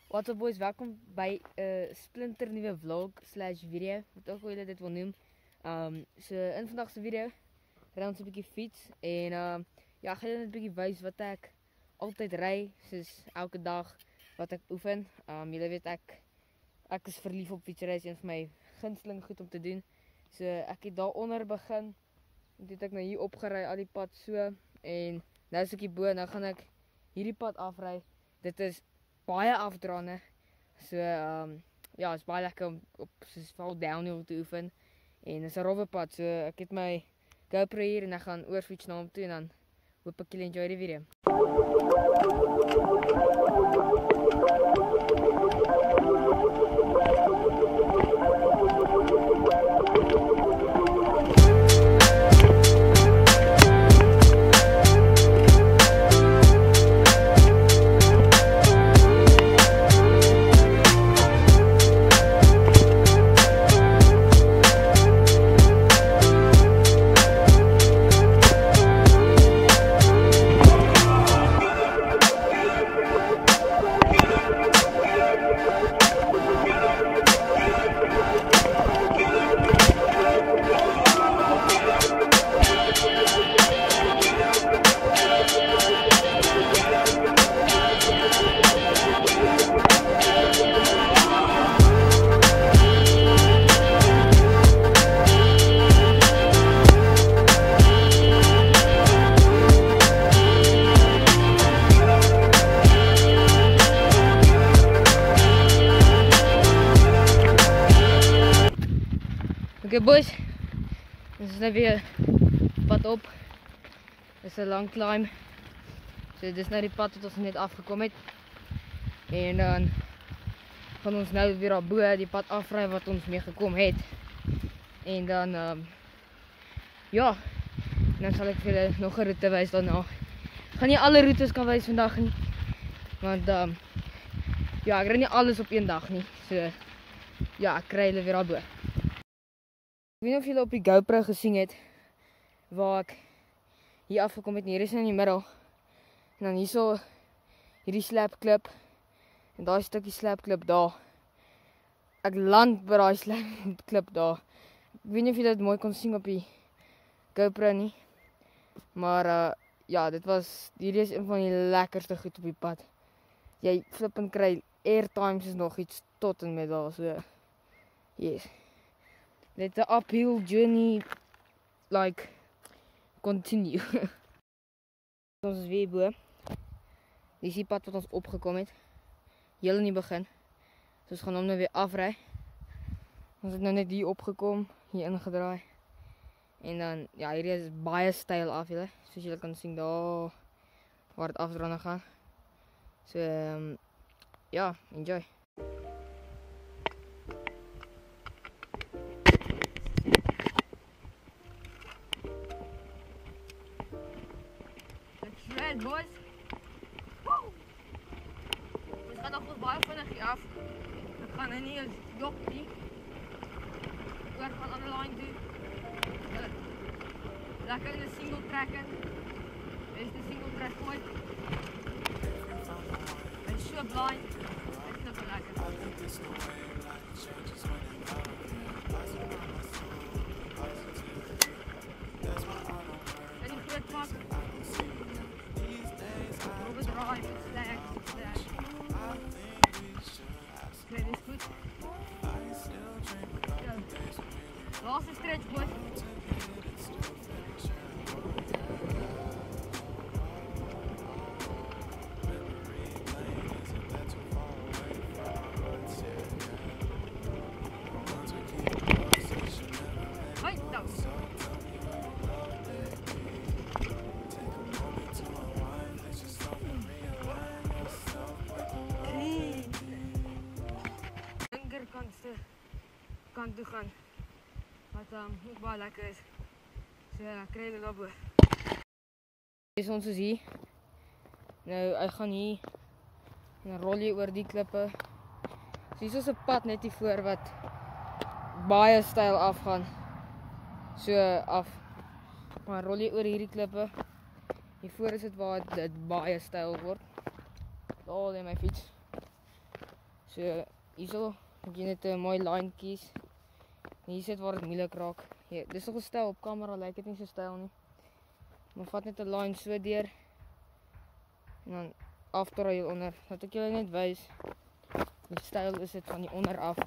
What's up boys, welkom bij splinternieuwe vlog slash video, wat ook hoe jullie dit wil noemen. In vandaag video rijden ons een beetje fiets en ja, ga jullie een beetje wijzen wat ik altijd rijd, dus elke dag wat ik oefen. Jullie weten ik is verliefd op fietsrijden, is een van mijn gunsteling goed om te doen. So ik heb daaronder begin, dit ek nou hier opgerij al die pad so en nou is ek hier bo en nou gaan ek hierdie pad afry. Dit is baie afdraande. So ja, is baie lekker om op soos val downhill te oefen. En is 'n rowwe pad. So ek het my GoPro hier en ek gaan oorfiets na hom toe en dan hoop ek julle enjoy die video. Oké boys, dit is nou weer pad op. Dit is 'n lang climb. So dit is nou die pad wat ons net afgekom het. En dan gaan ons nou weer op bo die pad afry wat ons mee gekom het. En dan ja, dan sal ek vir julle nog 'n roete wys daarna. Ek gaan nie alle roetes kan wys vandag nie. Want ja, ek ry nie alles op een dag nie. So ja, ek kry julle weer op bo. Ik weet niet of jullie op die GoPro gezien het waar ik hier afgekom het. Hier is in die middel. En dan hier zo hierdie slapclip. En daar is 'n stukkie slapclip daar. Ik land bij daai slapclip daar. Ik weet niet of jullie het mooi kon zien op die GoPro nie. Maar ja, hierdie is een van die lekkerste goed op die pad. Jy flippend kry airtimes is nog iets tot en met daar so. Yes. Let the uphill journey like continue. Ons is weer bo. Dis die pad wat ons opgekom het. Heel in die begin. So ons gaan hom nou weer afry. Ons het nou net hier opgekom, hier ingedraai. En dan ja, hierdie is baie styl af julle. Soos julle kan sien daar waar dit afdraande gaan. So ja, enjoy. Shred boys. Woo! Dit gaat nog goed baie vinnig hier af. Ek gaan nou nie eens jok nie. Ek gaan aan die lyn toe. Lekker in 'n single track in. Dis die single track ooit. En so blind. Dit is so lekker. En die groot pak. Overdrive, slack. Okay, dit is goed. Laaste stretch, boys. Kant toe gaan wat ook baie lekker is. So ek kry hulle daarbo. Dis ons is hier. Nou ek gaan hier en dan rol jy oor die klippe. So hier is 'n pad net hier voor wat baie styl afgaan. So af. Maar rol jy oor hierdie klippe. Hiervoor is dit waar dit baie styl word. Daar lê my fiets. So hierso moet jy net 'n mooi line kies. Hier sit waar dit moeilik raak. Ja, dis nog gestel op kamera, lyk dit nie so styl nie. Maar vat net 'n line so deur. En dan afdraai hier onder. Dat ek julle net wys. Die styl is dit van die onder af.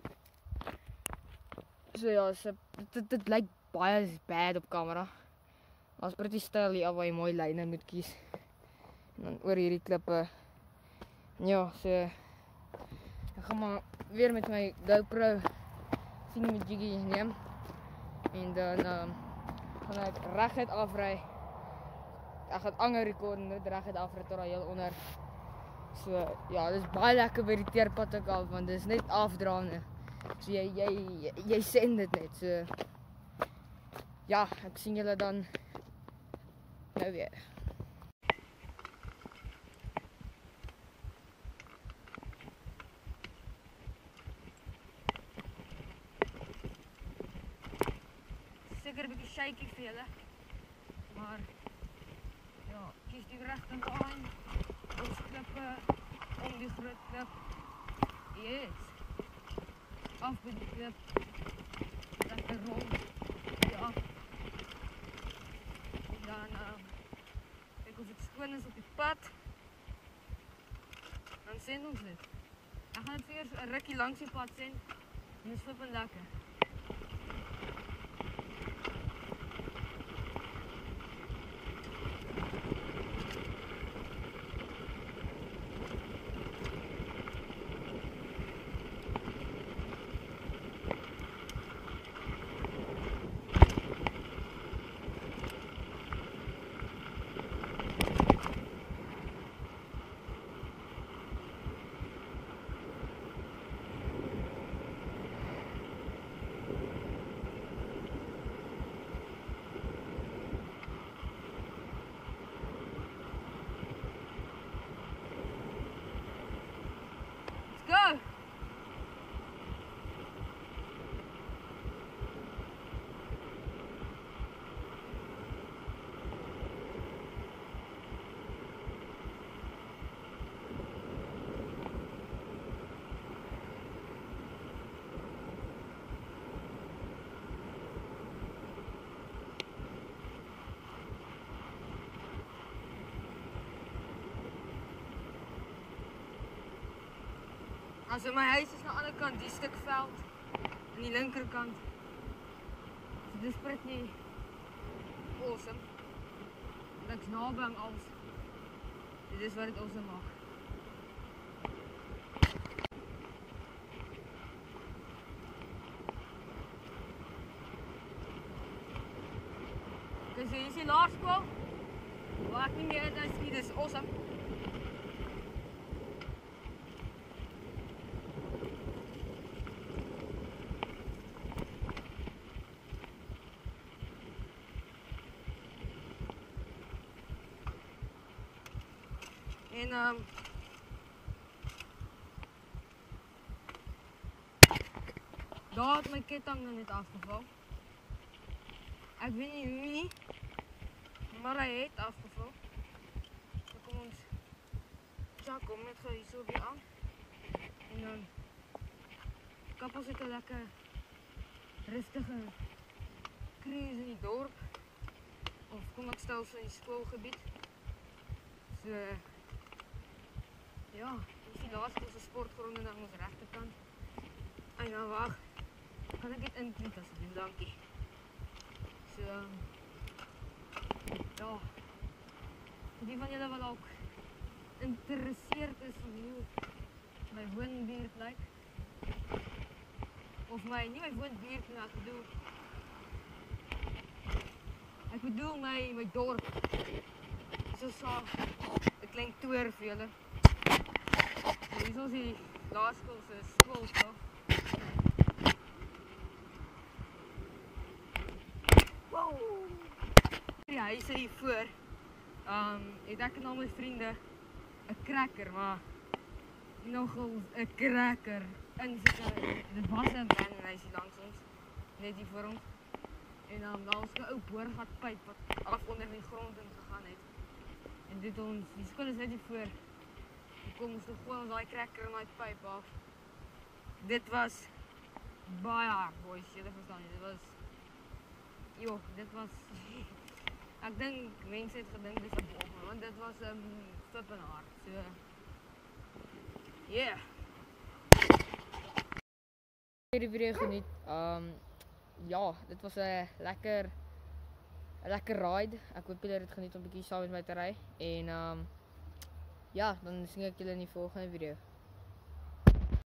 So ja, dit lyk baie bad op kamera. As pretty styl hier af waar jy mooi lyne moet kies. En dan oor hierdie klippe. Ja, so ek gaan maar weer met my GoPro met Jiggy neem. En dan gaan ek reguit afry. Ek gaan anger rekord en dit reguit afry tot daar heel onder. So ja, dis baie lekker by die teerpad ook af, want dis net afdraande. So jy send dit net. So ja, ek sien julle dan nou weer. Seker 'n bietjie shaky vir julle. Maar ja, kies die rigting aan. Ons klippe om die groot klip. Yes. Af met die klip. Lekker rond. Ja. En dan kyk of dit skoon is op die pad. Dan send ons dit. Ek gaan dit vir eers 'n rukkie langs die pad send. Dit is flippend lekker. Go! Also my huis is aan die ander kant, die stuk veld aan die linkerkant. So dis pretty awesome. Ek's naby aan alles. Dit is wat dit awesome maak. Okay, so hier is die laerskool. Waar ek nie meer uit is nie, dis awesome. En daar het my ketting nou net afgeval. Ek weet nie hoe nie, maar hy het afgeval. So kom ons chak hom net gou hierso weer aan. En dan kap ons net 'n lekker rustige cruise in die dorp. Of kom ek stel so in die skoolgebied. So ja, dis die laaste ons sportgronde aan ons regterkant. En nou wag. Kan ek dit inklik asseblief, dankie. So ja. Die van julle wat ook geïnteresseerd is in hoe my woonbuurt lyk. Of my nie my woonbuurt nie, ek bedoel my dorp. So 'n klein toer vir julle. Hier is ons die laerskool se skoolstaf. Wow! Die huise hier voor. Het ek en al my vriende 'n cracker, maar nogal 'n cracker insit. Dit was 'n brandhuisie langs ons, net hier voor ons. En daar was 'n ou boorgatpyp wat af onder die grond in gegaan het. En dit ons, die skool is net hier voor. Kom ons gooi ons daai cracker in daai pyp af. Dit was baie hard, boys. Jy verstaan, dit was dit was ek dink mense het gedink dis 'n bom, want dit was flippend hard. So yeah. Die video geniet. Ja, dit was 'n lekker ride. Ek hoop julle het dit geniet om 'n bietjie saam met my te ry en ja, dan sien ek julle in die volgende video.